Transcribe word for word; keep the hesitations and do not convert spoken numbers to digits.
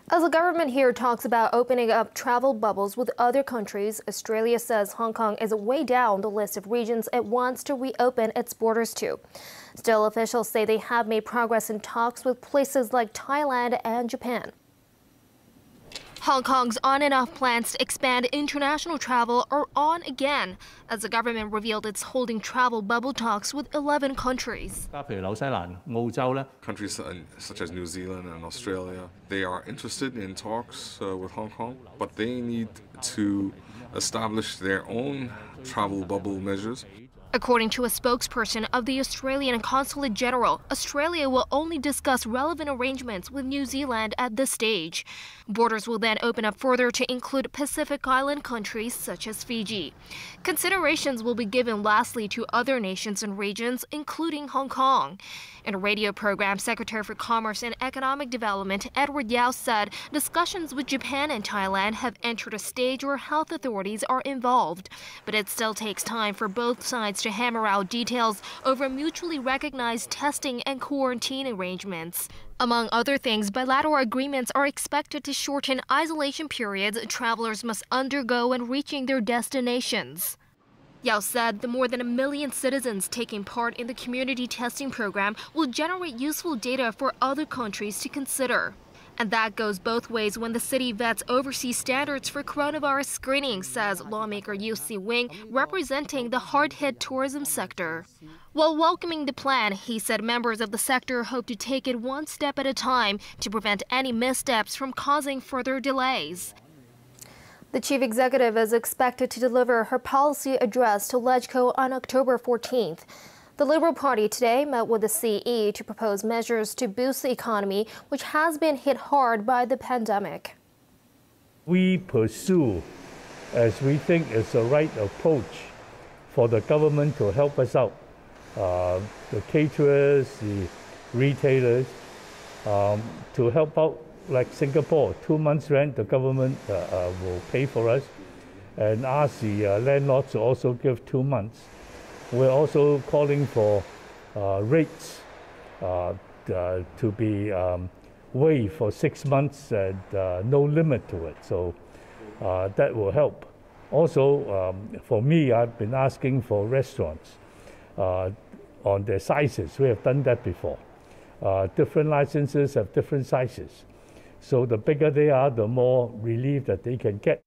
As the government here talks about opening up travel bubbles with other countries, Australia says Hong Kong is way down the list of regions it wants to reopen its borders to. Still, officials say they have made progress in talks with places like Thailand and Japan. Hong Kong's on and off plans to expand international travel are on again, as the government revealed it's holding travel bubble talks with eleven countries. Countries such as New Zealand and Australia, they are interested in talks uh, with Hong Kong, but they need to establish their own travel bubble measures. According to a spokesperson of the Australian Consulate General, Australia will only discuss relevant arrangements with New Zealand at this stage. Borders will then open up further to include Pacific Island countries such as Fiji. Considerations will be given lastly to other nations and regions, including Hong Kong. In a radio program, Secretary for Commerce and Economic Development Edward Yao said discussions with Japan and Thailand have entered a stage where health authorities are involved, but it still takes time for both sides to hammer out details over mutually recognized testing and quarantine arrangements. Among other things, bilateral agreements are expected to shorten isolation periods travelers must undergo when reaching their destinations. Yao said the more than a million citizens taking part in the community testing program will generate useful data for other countries to consider. And that goes both ways when the city vets overseas standards for coronavirus screening, says lawmaker Yu Si-wing, representing the hard-hit tourism sector. While welcoming the plan, he said members of the sector hope to take it one step at a time to prevent any missteps from causing further delays. The chief executive is expected to deliver her policy address to LegCo on October fourteenth. The Liberal Party today met with the C E to propose measures to boost the economy, which has been hit hard by the pandemic. We pursue, as we think is the right approach for the government to help us out, uh, the caterers, the retailers, um, to help out like Singapore. Two months rent the government uh, uh, will pay for us, and ask the uh, landlords to also give two months. We're also calling for uh, rates uh, uh, to be um, waived for six months and uh, no limit to it. So uh, that will help. Also, um, for me, I've been asking for restaurants uh, on their sizes. We have done that before. Uh, different licenses have different sizes. So the bigger they are, the more relief that they can get.